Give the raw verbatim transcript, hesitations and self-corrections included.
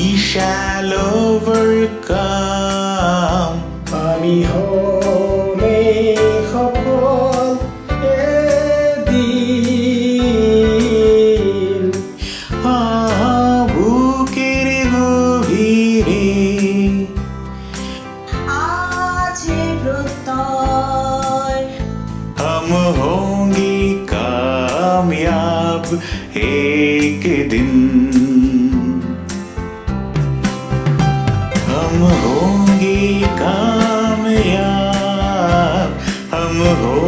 shall overcome. আমি হলেই সফল এদিন। বুকের গভীরে আছে প্রত্যয় हम होंगे कामयाब एक दिन। हम होंगे कामयाब, हम हो